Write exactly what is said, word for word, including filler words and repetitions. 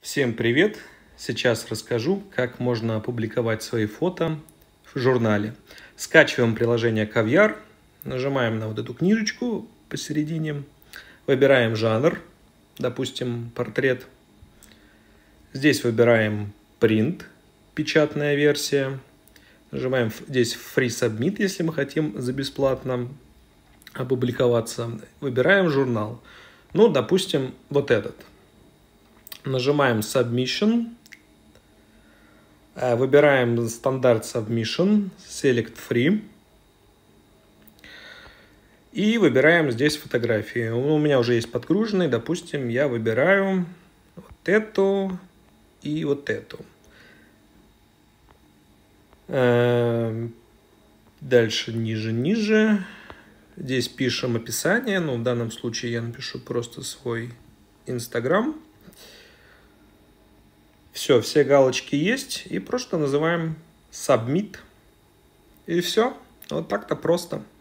Всем привет! Сейчас расскажу, как можно опубликовать свои фото в журнале. Скачиваем приложение Caviar, нажимаем на вот эту книжечку посередине, выбираем жанр, допустим, портрет. Здесь выбираем Print, печатная версия. Нажимаем здесь Free Submit, если мы хотим за бесплатно опубликоваться. Выбираем журнал. Ну, допустим, вот этот. Нажимаем Submission, выбираем стандарт Submission, Select Free и выбираем здесь фотографии. У меня уже есть подгруженный, допустим, я выбираю вот эту и вот эту. Дальше ниже, ниже. Здесь пишем описание, ну в данном случае я напишу просто свой Instagram. Все, все галочки есть, и просто называем Submit. И все. Вот так-то просто.